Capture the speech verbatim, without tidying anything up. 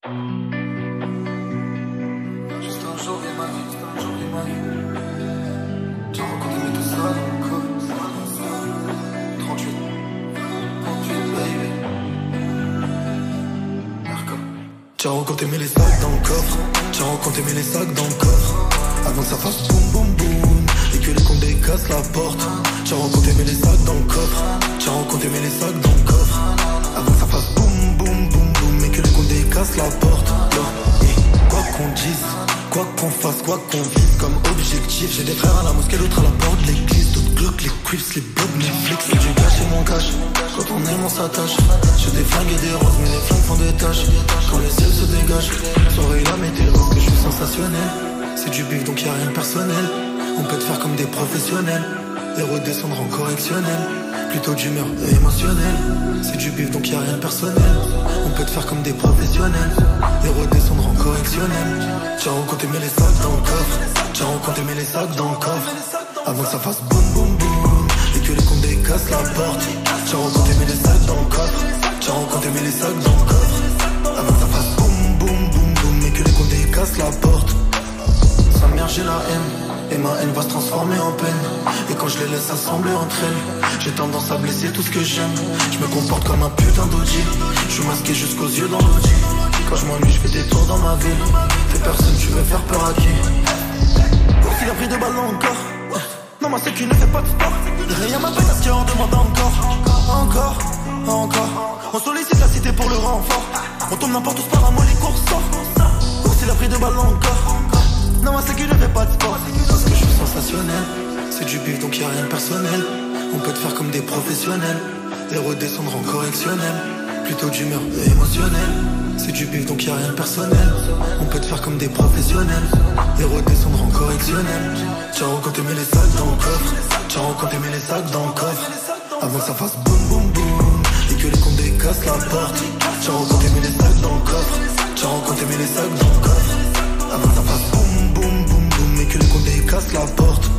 Juste un jour de ma vie, juste un jour de ma vie. J'ai rencontré tout ça dans le coffre. trente-huit, trente-huit, baby. Marco. J'ai rencontré mes les sacs dans le coffre. J'ai rencontré mes les sacs dans le coffre. Avant que ça fasse boum boum boum et que les condés cassent la porte. J'ai rencontré mes les sacs dans le coffre. J'ai rencontré mes les sacs dans le coffre. Avant que ça fasse boum boum boum boum et que les condés cassent la porte. Et quoi qu'on dise, quoi qu'on fasse, quoi qu'on vise comme objectif. J'ai des frères à la mosquée, d'autres à la porte de l'église. D'autres Glock, les Crips, les Bob, Netflix. Et du cash et mon cash, quand on aime on s'attache. J'ai des flingues et des roses, mais les flingues font des taches. Quand les ciels se dégagent, soirée la météo, que je suis sensationnel. C'est du bif donc y'a rien de personnel. On peut te faire comme des professionnels et redescendre en correctionnel. Plutôt d'humeur émotionnelle. C'est du bif donc y'a rien de personnel. On peut te faire comme des professionnels et redescendre en correctionnel. J'ai rencontré mes les sacs dans le coffre. J'ai rencontré mes les sacs dans le coffre. Avant que ça fasse boum boum boum et que les condés cassent la porte. J'ai rencontré mes les sacs dans le coffre. J'ai rencontré mes les sacs dans le coffre. Avant que ça fasse boum boum boum boum et que les condés cassent la porte. Sa mère j'ai la haine et ma haine va se transformer en peine. Et quand je les laisse assembler entre elles, j'ai tendance à blesser tout ce que j'aime. Je me comporte comme un putain d'Audi. Je suis masqué jusqu'aux yeux dans l'audi. Quand je m'ennuie je fais des tours dans ma ville. Fais personne, tu veux faire peur à qui? S'il a pris deux balles encore. Non ma sécu ne fait pas de sport. Rien m'appelle à ce qu'on demande encore. Encore, encore. On sollicite la cité pour le renfort. On tombe n'importe où par un mollet court sort. S'il a pris deux balles encore. Non ma sécu ne fait pas de sport. Parce que je suis sensationnel. C'est du bif donc y'a rien de personnel. On peut te faire comme des professionnels et redescendre en correctionnel. Plutôt d'humeur émotionnelle. C'est du bif donc y'a rien de personnel. On peut te faire comme des professionnels et redescendre en correctionnel. J'ai rencontré mes les sacs dans le coffre. J'ai rencontré mes les sacs dans le coffre. Avant que ça fasse boum boum boum et que les condés cassent la porte. J'ai rencontré mes les sacs dans le coffre. J'ai rencontré mes les sacs dans le coffre. Avant que ça fasse boum boum boum boum et que les condés cassent la porte.